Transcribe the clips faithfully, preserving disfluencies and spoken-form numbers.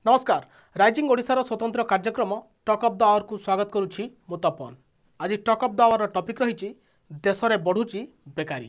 नमस्कार राइजिंग ओडिशार स्वतंत्र कार्यक्रम टॉक ऑफ द आवर को स्वागत करुछि मु तपन। आज talk of the hour topic रही देश में बढ़ुची बेकारी।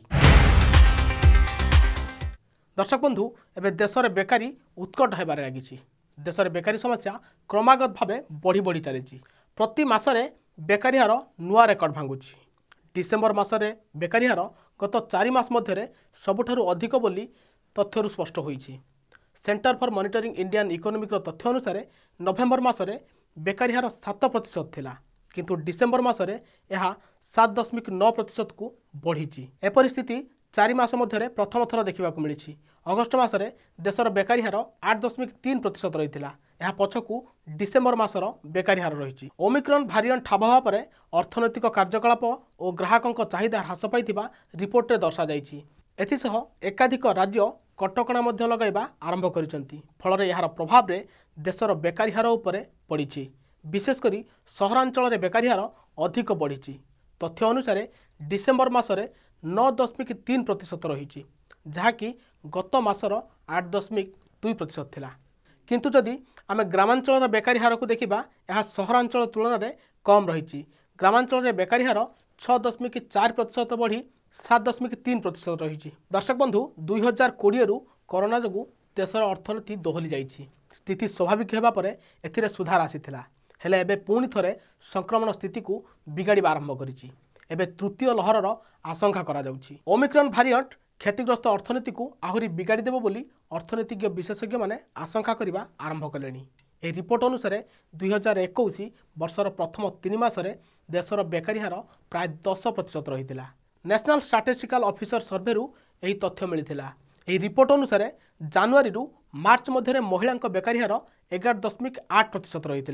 दर्शक बंधु एवं देश में बेकारी उत्कट होबार लगी। देश में बेकारी समस्या क्रमागत भाव बढ़ी बढ़ी चली। प्रति मासरे बेकारी हार नुआ रेकर्ड भांगुची। डिसेम्बर मासरे बेकारी हार गत चारि मास मध्य सबुठारु अधिक बोली तथ्यरु स्पष्ट होईछि। Centre for monitoring Indian economic तथ्य अनुसार नवेम्बर मासरे बेकारी हार सात प्रतिशत थिला, किंतु डिसेम्बर मासरे यह सात दशमिक नौ प्रतिशत को बढ़ी। ए परिस्थिति चारि मास मध्य प्रथम थर देखा मिली। अगस्ट मासरे देशर बेकारी हार आठ दशमिक तीन प्रतिशत रही है। पछकू डिसेम्बर मासर बेकारी हार रही। ओमिक्रॉन भारिएंट ठाब होगा पर अर्थनैतिक कार्यकलाप और ग्राहकों चाहिदा ह्रास पाई रिपोर्ट में दर्शा जाइछि। एथिसह एकाधिक राज्य कटकणा मध्य लगाइबा आरंभ करिसंती। फल यार प्रभाव रे देशर बेकारी हार उपरे पड़िछि। विशेषकर सहरांचल रे बेकारी हार अधिक बढ़ी। तथ्य अनुसार डिसेम्बर मासरे नौ दशमिक तीन प्रतिशत रही, जहाँकि गत मासर आठ दशमिक दुई प्रतिशत थिला। किंतु जदि आम ग्रामांचल बेकारी हार को देखा यह सहरांचल तुलन में कम रही। ग्रामांचल बेकारी हार छह दशमिक चार प्रतिशत बढ़ी सात दशमिक तीन प्रतिशत रही। दर्शक बंधु दुई हजार कोड़े रु कोरोना जो देशर अर्थनीति दोहली जाइछि। स्थिति स्वाभाविक होगा पर एथिरे सुधार आसीथिला, हेले एबे पुणी थरे संक्रमण स्थिति को बिगाड़ आरंभ करिछि। एबे तृतीय लहरर आशंका करा जाउछि। ओमिक्रॉन भारिएंट क्षतिग्रस्त अर्थनीति को आहुरी बिगाड़ी देबो बोली अर्थनीतिज्ञ विशेषज्ञ माने आशंका करिबा आरंभ कलेनी। ए रिपोर्ट अनुसार दुई हजार इक्कीस वर्षर प्रथम तीन मासरे देशर बेकारी हार प्राय दस प्रतिशत रही। नेशनल स्टैटिस्टिकल ऑफिसर सर्वे यही तथ्य मिलता। यह रिपोर्ट अनुसार जनवरी रु मार्च मध्य महिला बेकारी हार एगार दशमिक आठ प्रतिशत रही।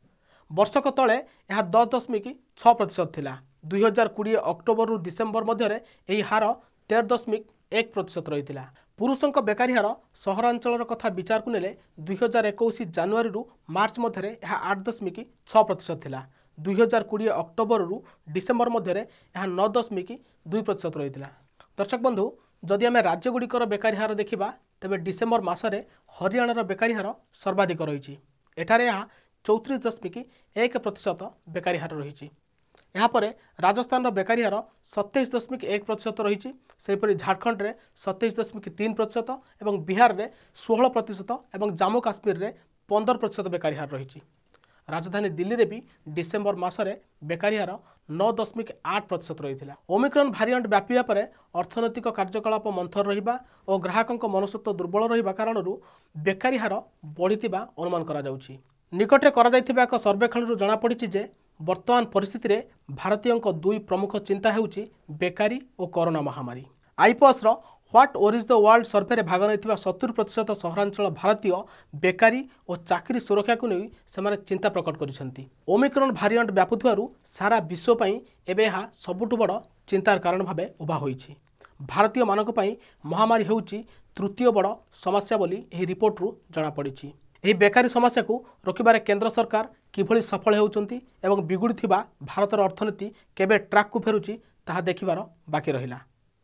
वर्षक तले यह दस दशमिक छः प्रतिशत थिला। दुई हजार कोड़े अक्टोबर रु डिसेम्बर मध्य यही हार तेरह दशमिक एक प्रतिशत रही। पुरुषों बेकारी हार सहरांचल कथा विचार को नेले दुई हजार इक्कीस जनवरी रु मार्च मध्य यह आठ दशमिक छः प्रतिशत थिला। दुई हजार कोड़े अक्टोबर रु डिसेम्बर मध्य यह नौ दशमिक दुई प्रतिशत रही। दर्शक बंधु जदि आम राज्यगुड़िकर बेकारी हार देखा तेज डिसेम्बर मासरे हरियाणार बेकारी हार सर्वाधिक रही। एठारे यह चौतीस दशमिक एक प्रतिशत बेकारी हार रही। यापर राजस्थान बेकारी हार सत्ताईस दशमिक एक प्रतिशत रही। सेपरी झारखंड में सत्ताईस दशमिक तीन प्रतिशत और बिहार में षोह प्रतिशत और जम्मू काश्मीर में पंदर प्रतिशत बेकारी हार रही। राजधानी दिल्ली में भी डिसेम्बर मासरे बेकारी हार नौ दशमिक आठ प्रतिशत रही। ओमिक्रॉन भारिएंट व्यापीबा पर अर्थनैतिक कार्यकलाप मंथर रहिबा और ग्राहकों मनस्तत्व दुर्बल रहिबा कारणरू बेकारी हार बढ़िथिबा अनुमान करा जाउछि। निकटरे करा जाइथिबा एक सर्वेक्षणरू जଣା पड़िछि जे वर्तमान परिस्थिति रे भारतीयों दुई प्रमुख चिंता हेउछि बेकारी और कोरोना महामारी। आईपीएस रो what worries the world survey भाग नहीं सत्तर प्रतिशत सहरांचल भारतीय बेकारी और चाकरी सुरक्षा को नहीं से चिंता प्रकट करिसेंती। ओमिक्रॉन भारिएंट व्यापुथिबारु सारा विश्व पई एबे यह सबुठु बड़ चिंतार कारण भावे उभा होईछि। भारतीय मानक पई महामारी हेउछि तृतीय बड़ समस्या बोली एही रिपोर्ट रु जଣା पड़िछि। एही बेकारी समस्या को रोकिबारे केंद्र सरकार किभली सफल हेउचंती एवं बिगुड़िथिबा भारतर अर्थनीति केबे ट्रैक को फेरुछि ताहा देखिबार बाकी रहिला।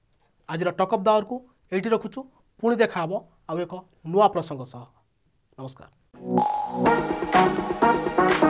आज टॉक ऑफ द आवर को एटी रखुछु। पुणी देखा हबो आउ एक नुआ प्रसंग सह। नमस्कार।